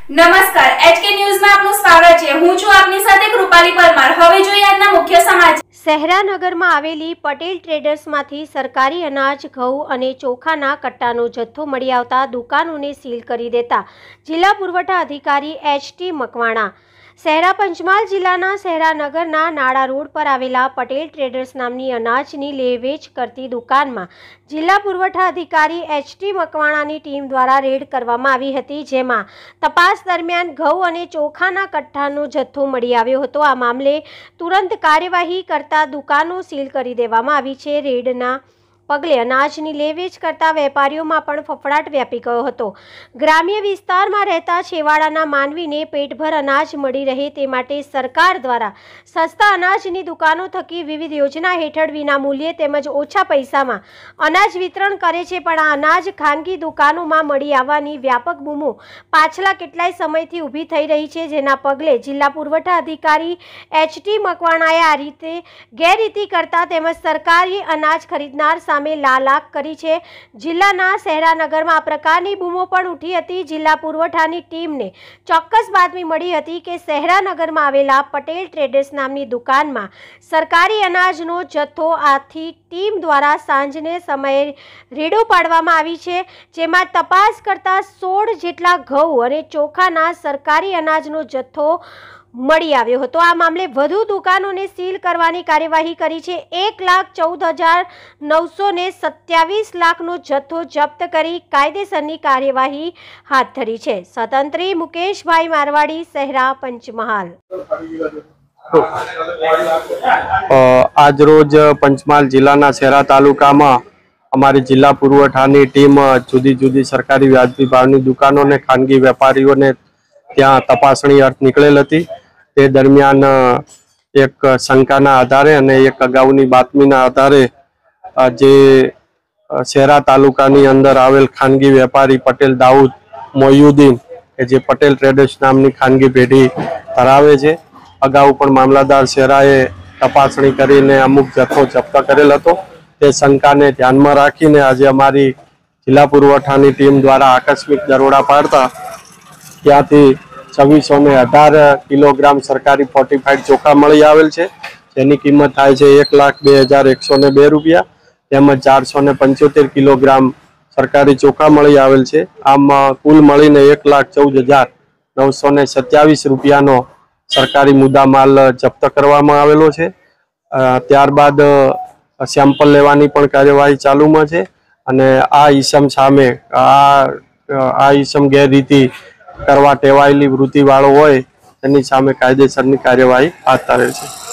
નમસ્કાર એચકે ન્યૂઝમાં આપનું સ્વાગત છે। હું છું આપની સાથે કૃપાલી પરમાર। હવે જોઈએ આજના મુખ્ય સમાચાર। શહેરાનગરમાં આવેલી પટેલ ટ્રેડર્સમાંથી સરકારી અનાજ, ઘઉં અને ચોખાના કટ્ટાનો જથ્થો મળી આવતા દુકાનોને સીલ કરી દેતા જિલ્લા પુરવઠા અધિકારી એચ.ટી. મકવાણા શહેરા પંચમહાલ જિલ્લાના શહેરાનગરના નાડા રોડ પર આવેલા પટેલ ટ્રેડર્સ નામની અનાજની લે-વેચ કરતી દુકાનમાં જિલ્લા પુરવઠા અધિકારી એચ.ટી. મકવાણાની ટીમ દ્વારા રેડ કરવામાં આવી હતી, જેમાં તપાસ દરમિયાન ઘઉં અને ચોખાના કટ્ટાનો જથ્થો મળી આવ્યો હતો। આ મામલે તુરંત કાર્યવાહી કરતા દુકાનો સીલ કરી દેવામાં આવી છે। રેડના પગલે અનાજની લે-વેચ કરતા વેપારીઓમાં પણ ફફડાટ વ્યાપી ગયો હતો। ગ્રામ્ય વિસ્તારમાં રહેતા છેવાડાના માનવીને પેટભર અનાજ મળી રહે તે માટે સરકાર દ્વારા સસ્તા અનાજની દુકાનો થકી વિવિધ યોજના હેઠળ વિના મૂલ્યે તેમજ ઓછા પૈસામાં અનાજ વિતરણ કરે છે, પણ આ અનાજ ખાનગી દુકાનોમાં મળી આવવાની વ્યાપક બૂમો પાછલા કેટલાય સમયથી ઊભી થઈ રહી છે, જેના પગલે જિલ્લા પુરવઠા અધિકારી એચ.ટી. મકવાણાએ આ રીતે ગેરરીતિ કરતા તેમજ સરકારી અનાજ ખરીદનાર સામે લાલાક કરી છે। જિલ્લાના શહેરાનગરમાં આ પ્રકારની બૂમો પણ ઉઠી હતી। જિલ્લા પુરવઠાની ટીમને ચોક્કસ બાતમી મળી હતી કે શહેરાનગરમાં આવેલા પટેલ ટ્રેડર્સ નામની દુકાનમાં સરકારી અનાજનો જથ્થો આથી ટીમ દ્વારા સાંજને સમયે રેડો પાડવામાં આવી છે, જેમાં તપાસ કરતા 16 જેટલા ઘઉં અને ચોખાના સરકારી અનાજનો જથ્થો મળી આવ્યો હતો। આ મામલે વધુ દુકાનોને સીલ કરવાની કાર્યવાહી કરી છે। 1,14,927 લાખનો જથ્થો જપ્ત કરી કાયદેસરની કાર્યવાહી હાથ ધરી છે। સ્વતંત્રી મુકેશભાઈ મારવાડી, શહેરા પંચમહાલ। આજ રોજ પંચમહાલ જિલ્લાના શહેરા તાલુકામાં અમારી જિલ્લા પુરવઠાની ટીમ જુદી જુદી સરકારી વ્યાજબી ભાવની દુકાનોને ખાનગી વેપારીઓને ત્યાં તપાસણી અર્થ નીકળેલ હતી। તે દરમિયાન એક શંકાના આધારે અને એક અગાઉની બાતમીના આધારે જે શહેરા તાલુકાની અંદર આવેલ ખાનગી વેપારી પટેલ દાઉદ મોયુદ્દીન કે જે પટેલ ટ્રેડર્સ નામની ખાનગી પેઢી ધરાવે છે, અગાઉ પણ મામલતદાર શહેરાએ તપાસણી કરીને અમુક જથ્થો જપ્ત કરેલ હતો। તે શંકાને ધ્યાનમાં રાખીને આજે અમારી જિલ્લા પુરવઠાની ટીમ દ્વારા આકસ્મિક દરોડા પાડતા ત્યાંથી 2618 કિલોગ્રામ સરકારી ફોર્ટિફાઈડ ચોખા મળી આવેલ છે, જેની કિંમત થાય છે 1,02,102 રૂપિયા, તેમજ 475 કિલોગ્રામ સરકારી ચોખા મળી આવેલ છે। આમ કુલ મળીને 1,14,927 રૂપિયાનો સરકારી મુદ્દામાલ જપ્ત કરવામાં આવેલો છે। ત્યારબાદ સેમ્પલ લેવાની પણ કાર્યવાહી ચાલુમાં છે અને આ ઈસમ સામે આ ઈસમ ગેરરીતિ કરવા ટેવાયેલી વૃત્તિવાળો હોય તેની સામે કાયદેસરની કાર્યવાહી હાથ ધરેલ છે।